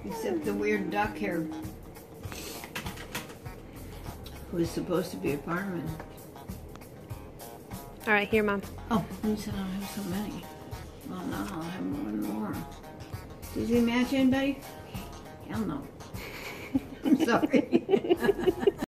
Except the weird duck hair, who's supposed to be a fireman. All right, here, Mom. Oh, you said I'll have so many. Well, no, I'll have one more. Does he match anybody? Hell no. I'm sorry.